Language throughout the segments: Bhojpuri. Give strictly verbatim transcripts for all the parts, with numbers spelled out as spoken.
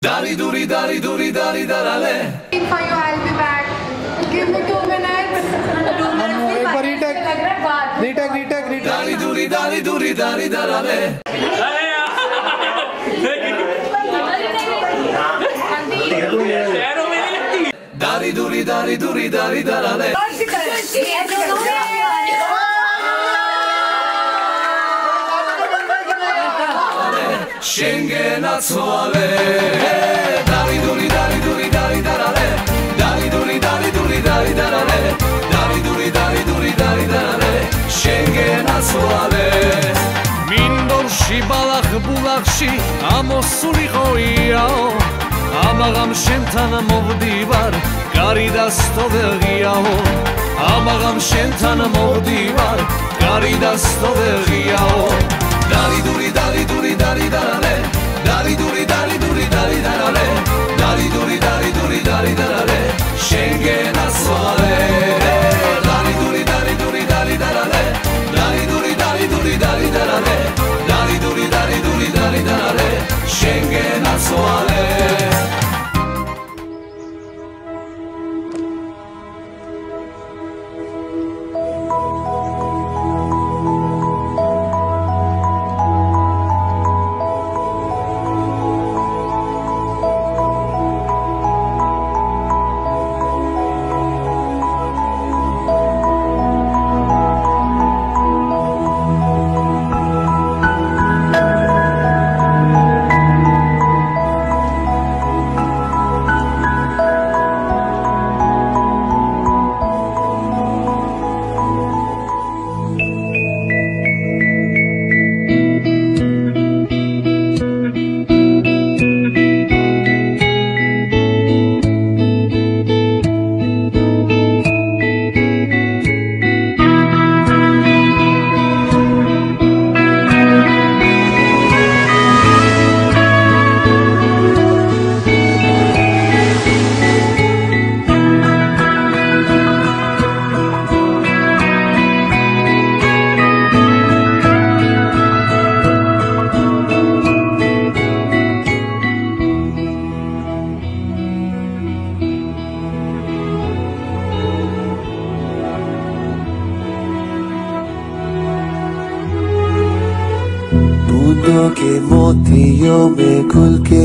Dari duri dari duri dari darale. For you, I'll be back. Give me two minutes. Two minutes. एक बार retake retake retake retake Dari duri dari duri dari darale. Dari duri dari duri dari darale. Schengen attuale. Dari duri dari duri dari darale. Dari duri dari duri dari darale. Dari duri dari duri dari darale. Schengen attuale. მინდორში ბალახ ბულახში ამოსული ყოიაო ამაღამ შენთან მოვდივარ კარი და სტოვერღიაო ამაღამ შენთან მოვდივარ კარი და სტოვერღიაო Dari duri dari duri dari darale. Dari duri dari duri dari darale. Dari duri dari duri dari darale. Schengen attuale. Dari duri dari duri dari darale. Dari duri dari duri dari darale. Dari duri dari duri dari darale. Schengen attuale. बूंदों के मोतियों में घुल के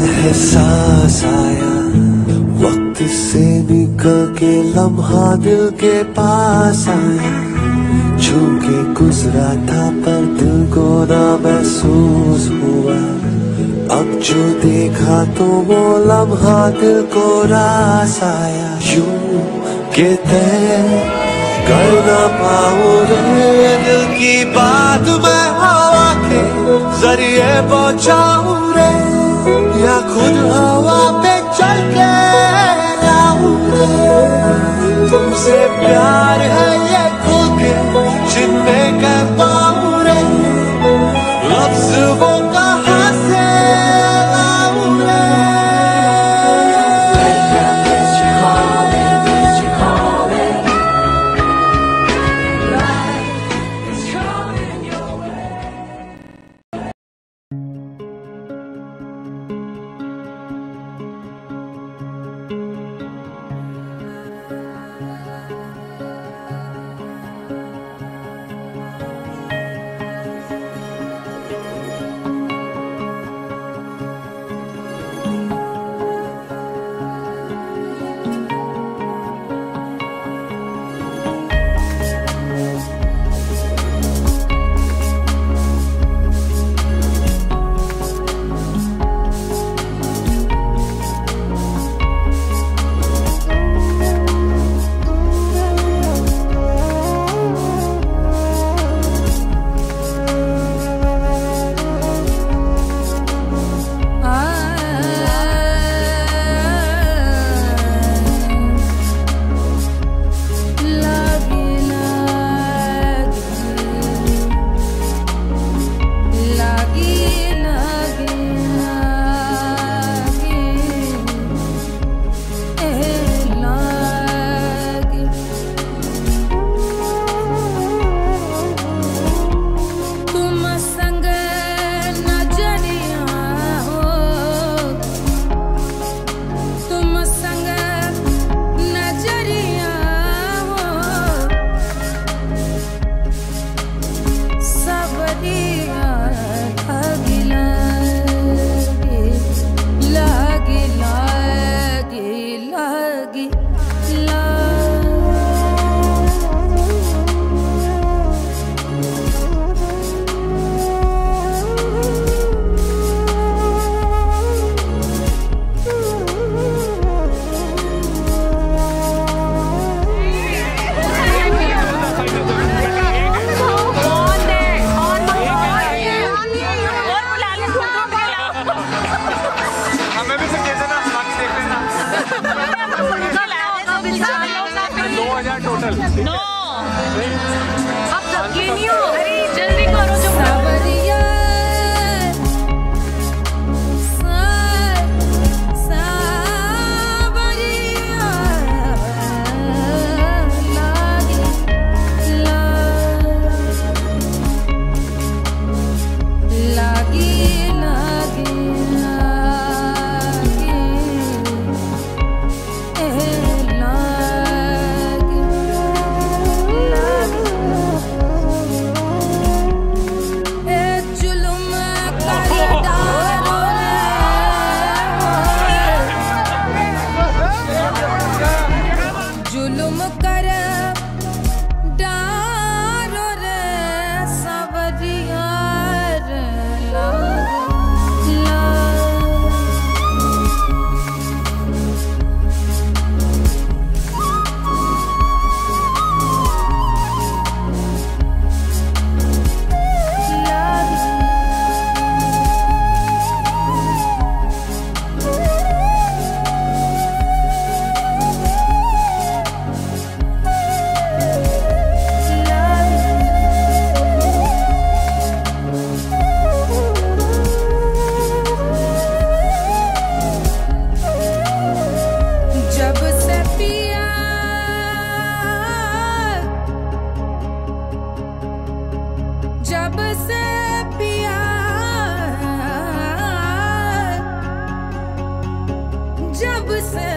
एहसास आया वक्त से निकल के लम्हा दिल के पास आया छू के गुजरा था पर दिल को ना महसूस हुआ अब जो देखा तो वो लम्हा दिल को रास आया यूं के तय कर ना पाऊं रे दिल की बात मैं हवा के जरिए पहुंचाऊं रे या खुद हवा पे चल के लाऊं रे तुमसे प्यार है ये खुल के जिनमें कह पाऊं रे लफ्ज़ वो कहाँ से लाऊं रे नो अब धक्के नहीं हो, अरे जल्दी करो जो सावरिया जब से पिया जब से